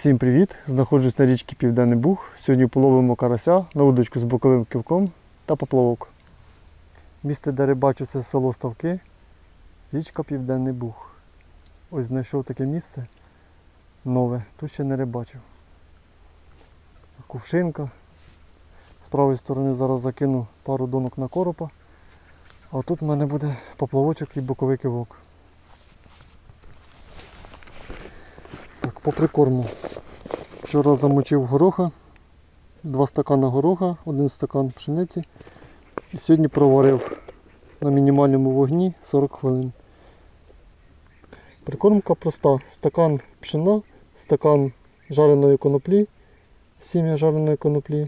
Всім привіт! Знаходжусь на річці Південний Буг. Сьогодні половимо карася на удочку з боковим кивком та поплавок. Місце, де рибачу, це село Ставки, річка Південний Буг. Ось знайшов таке місце нове, тут ще не рибачив. Кувшинка. З правої сторони зараз закину пару донок на коропа. А тут в мене буде поплавочок і боковий кивок. Так, по прикорму. Вчора замочив гороха, 2 стакана гороха, 1 стакан пшениці. І сьогодні проварив на мінімальному вогні 40 хвилин. Прикормка проста. Стакан пшена, стакан жареної коноплі, сім'я жареної коноплі.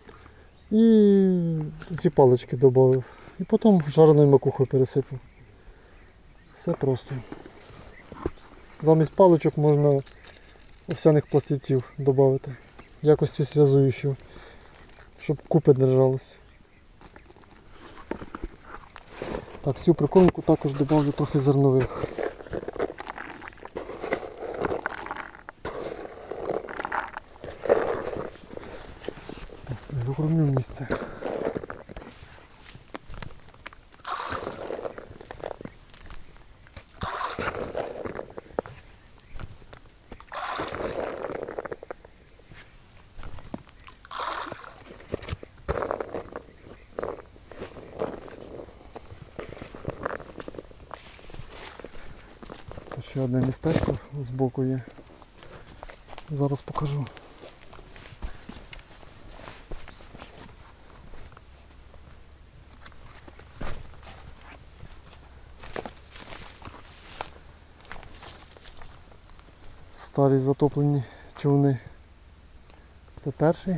І ці палички додав. І потім жареною макухою пересипав. Все просто. Замість паличок можна овсяних пластівців додати, в якості зв'язуючого, щоб купи держалось. Так, всю прикормку також додав трохи зернових. Так, закормлю місце. Ще одне містечко збоку є. Зараз покажу. Старі затоплені човни. Це перший.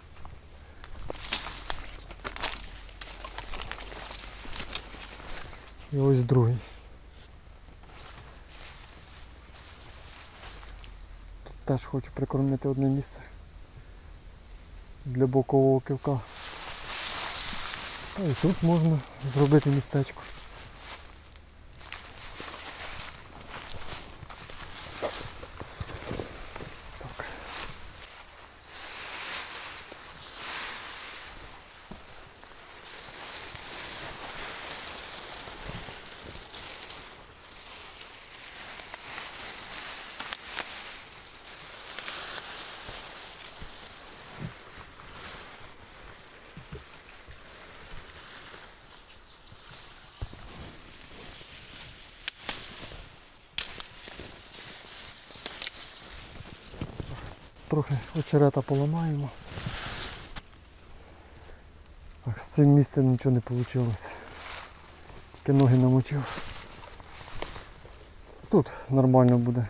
І ось другий. Теж хочу прикормити одне місце для бокового кивка. І тут можна зробити містечко. Так. Трохи очерета поламаємо. Так, з цим місцем нічого не вийшло. Тільки ноги намочив. Тут нормально буде.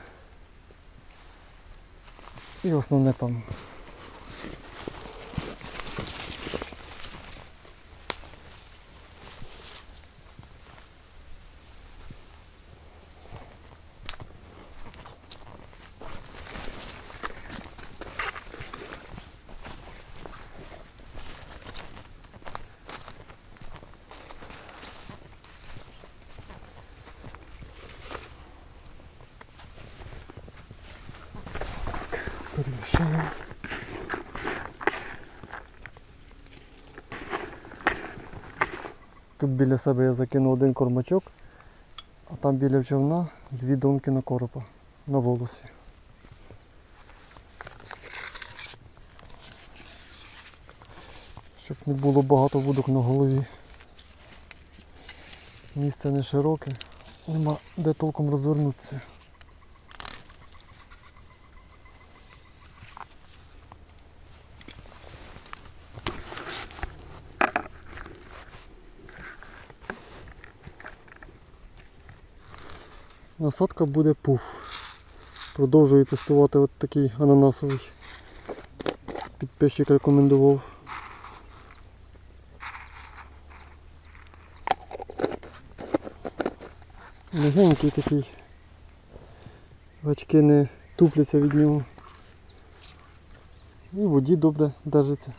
І основне там. Перемішаємо. Тут біля себе я закинув 1 кормачок, а там біля човна 2 донки на коропа на волосі. Щоб не було багато вудок на голові. Місце не широке, нема де толком розвернутися. Насадка буде пуф. Продовжую тестувати от такий ананасовий. Підписчик рекомендував. Легенький такий. Гачки не тупляться від нього. І в воді добре держиться.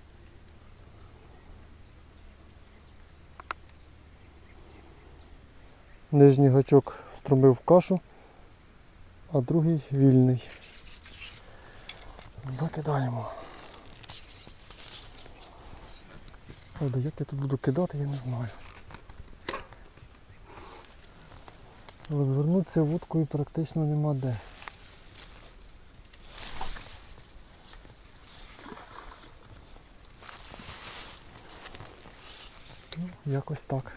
Нижній гачок встромив в кашу, а другий вільний. Закидаємо. Правда, як я тут буду кидати, я не знаю. Розвернутися вудкою практично нема де. Ну, якось так.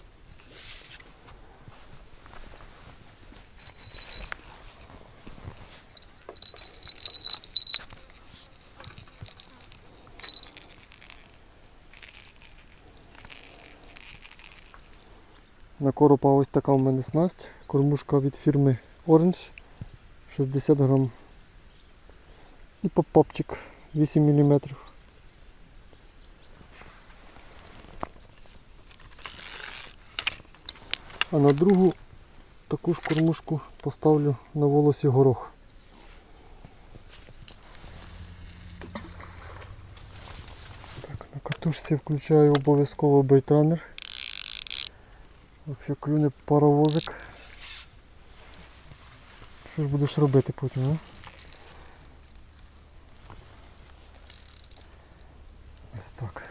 На коропа ось така в мене снасть. Кормушка від фірми Orange 60 грам. І поп-попчик 8 мм. А на другу таку ж кормушку поставлю на волосі горох. Так, на катушці включаю обов'язково бейтранер. Якщо клюне паровозик, що ж будеш робити потім, а? Ось так.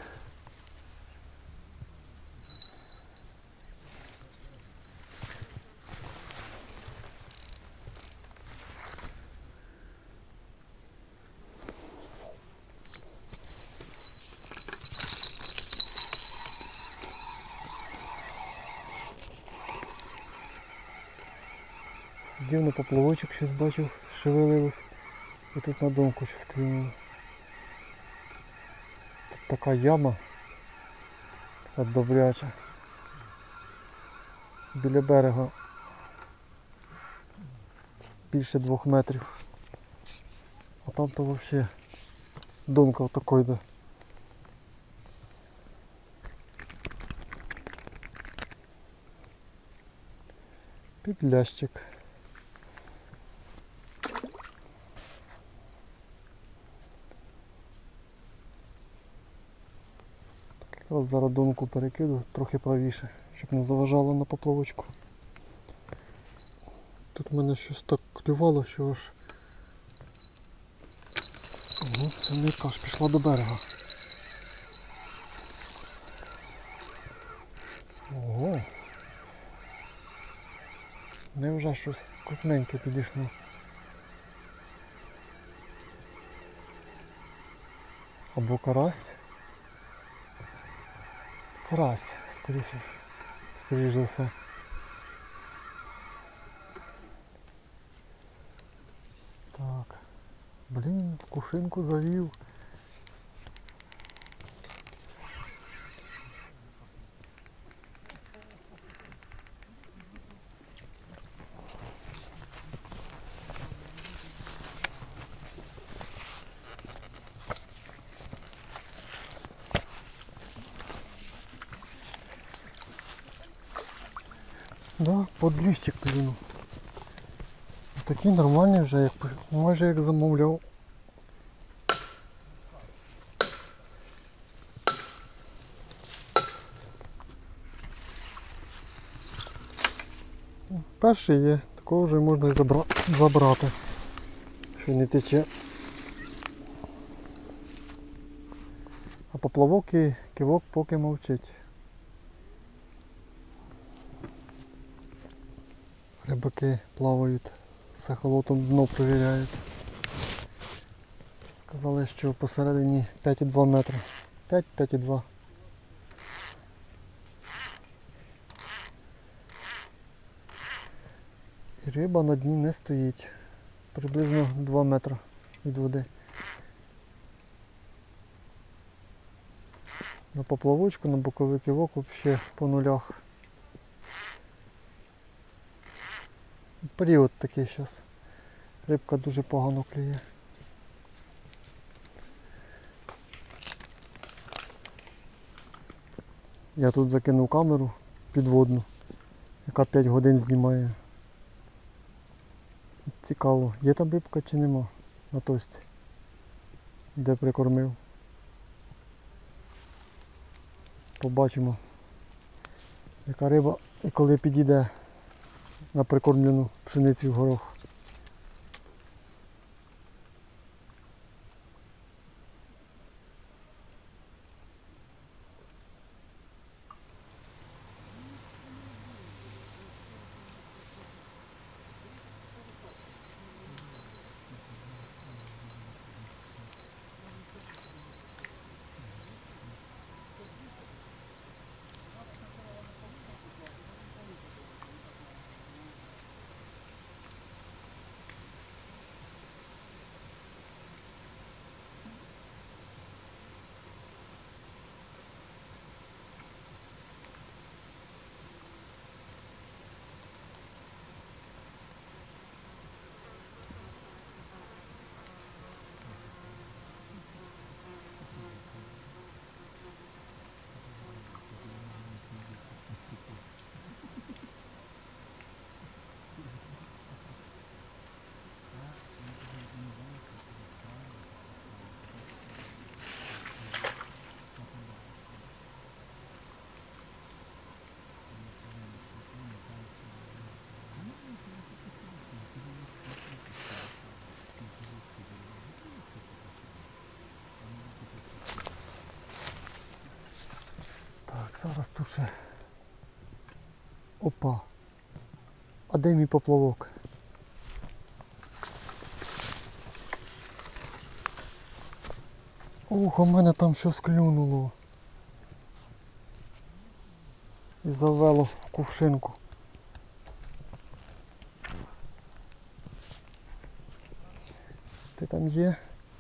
Сидів на поплавочок, щось бачив, шевелилось. І тут на домку щось клюнуло. Тут така яма, така добряча. Біля берега більше 2 метрів. А там то взагалі донка отакої йде. Підлящик. Якраз зараз донку перекиду трохи правіше, щоб не заважало на поплавочку. Тут в мене щось так клювало, що аж... Ого, це нитка аж пішла до берега. Ого. Невже щось крупненьке підійшло. Або карась. Карась, скоріш за все. Так. Блін, кушинку завів. Да, подліщик клюнув. Такий нормальний вже, майже як замовляв. Перший є, такого вже можна і забрати, що не тече. А поплавок і кивок поки мовчить. Рибаки плавають, з ехолотом дно перевіряють. Сказали, що посередині 5,2 метра. 5-5,2. І риба на дні не стоїть. Приблизно 2 метри від води. На поплавочку, на боковий кивок взагалі по нулях. Період такий зараз. Рибка дуже погано клює. Я тут закинув камеру підводну, яка 5 годин знімає. Цікаво, є там рибка чи нема на точці, де прикормив. Побачимо, яка риба і коли підійде на прикормлену пшеницю в горох. зараз тут ще. Опа. А де мій поплавок? Ох, у мене там щось клюнуло. І завело в кувшинку. Ти там є?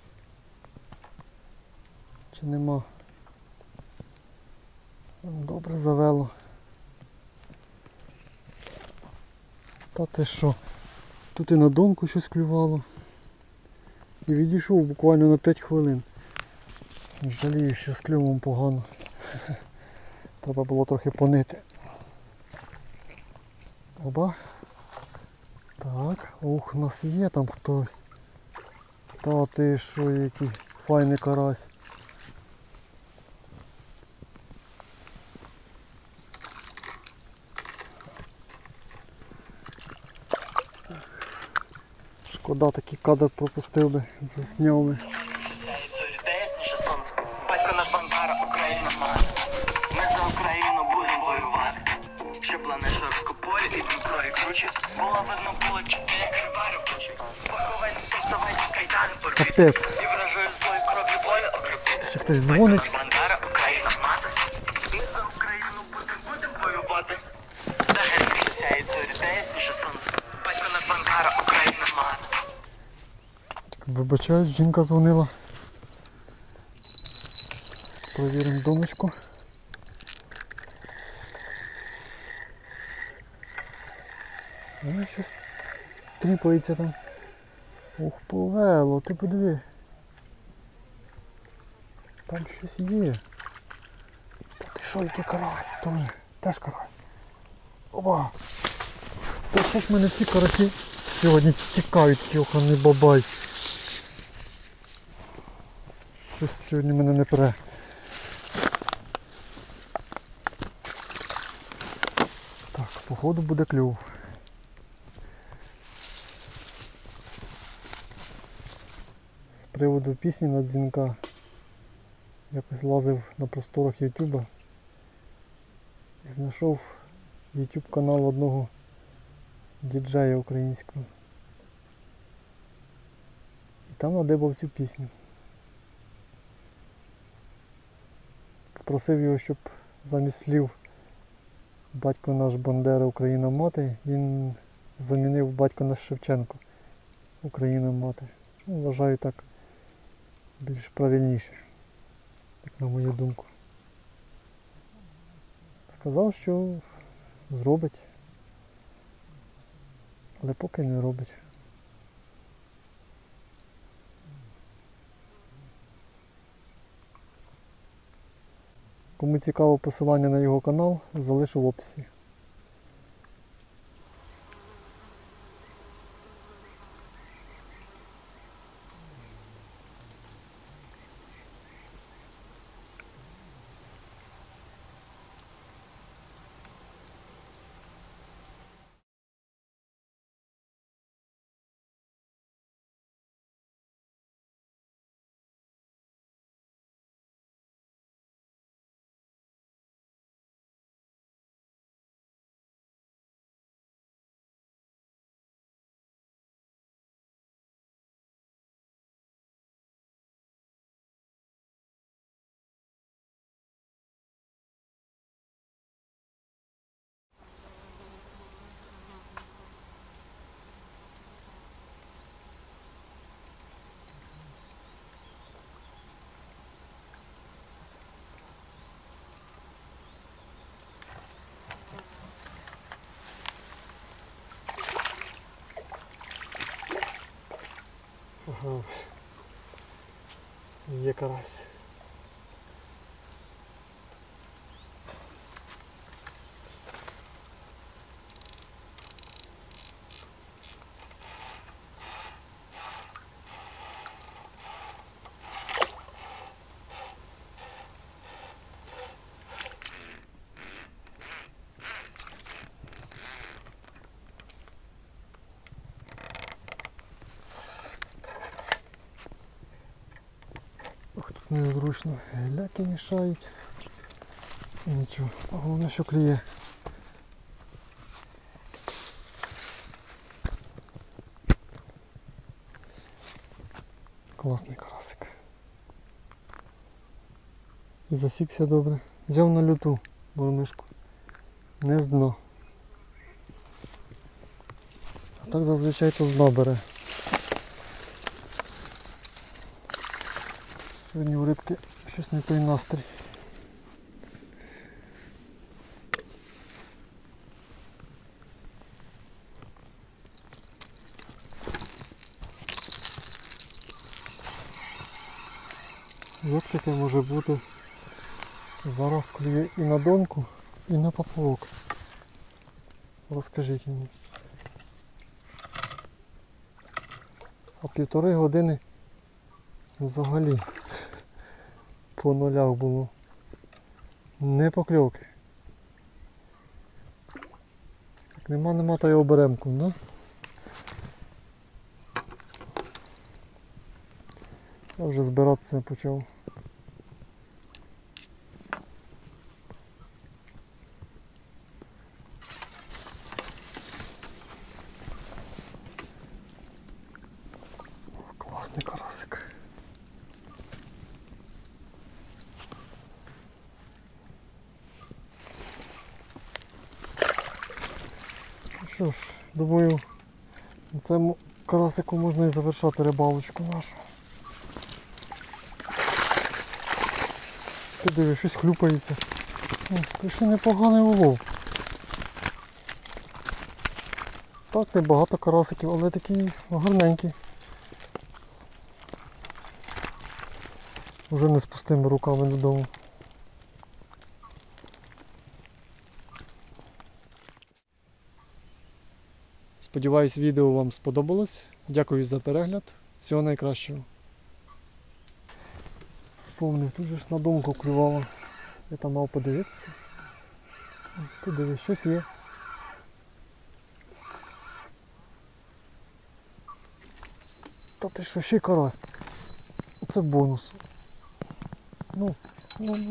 Чи нема? Добре завело. Та ти що? Тут і на донку щось клювало. І відійшов буквально на 5 хвилин. Жалію, що з клювом погано. Треба було трохи понити. Оба. Так, ух, у нас є там хтось. Та ти що, який файний карась. Шкода, такий кадр пропустив би, засняв би. Батько наш Бандера, Україна мати. Ми за Україну будемо воювати. Щоб плани широкополі і Дніпро і кручі. Було видно було, чути, як рибарю кручі. Поховайте, доставайте, кайдани порвіть. Капець. І вражою злої кроплі болі окріпити. Ще хтось дзвонить. Батько наш Бандера, Україна мати. Ми за Україну будемо воювати. За гербі сяють зорі, де ясніше сонце. Батько наш Бандера, Україна мати. Вибачаюсь, жінка дзвонила. Провіримо донечку. Вона щось тріпається там. Ух, повело, ти подиви. Там щось є. Та ти що, який карась? Тоже. Теж карась. Опа! Та що ж мене ці карасі сьогодні тікають, йоханий бабай. Щось сьогодні мене не пере. Так, походу буде клюв. З приводу пісні на дзвінка. Якось лазив на просторах Ютуба і знайшов YouTube канал одного діджея українського. І там надибав цю пісню. Попросив його, щоб замість слів "Батько наш Бандера, Україна мати", він замінив "Батько наш Шевченко, Україна мати". Ну, вважаю так більш правильніше, як на мою думку. Сказав, що зробить, але поки не робить. Кому цікаво, посилання на його канал залишу в описі. Ага. Є карась. Ох, тут незручно, геляки мішають. Нічого, головне, що клює. Класний карасик. І засікся добре. Взяв на люту мормишку. Не з дна. А так зазвичай то з дна бере. Сьогодні у рибки щось не той настрій. Як таке може бути? Зараз клює і на донку, і на поплавок. Розкажіть мені. А 1,5 години взагалі по нулях було. Не покльовки. Як нема, то й оберемку, да? Я вже збиратися почав. Класний карасик. Ну що ж, думаю, на цьому карасику можна і завершати рибалочку нашу. Ти дивись, щось хлюпається. Ти ще непоганий улов. Так, небагато карасиків, але такі гарненькі. Уже не з пустими руками додому. Сподіваюсь, відео вам сподобалось. Дякую за перегляд. Всього найкращого. Вспомнив, тут же ж на донку клювало. Я там мав подивитися. Ти дивись, щось є. Та ти що, ще карась? Це бонус. Ну.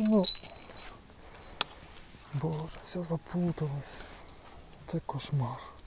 Боже, все запуталось. Це кошмар.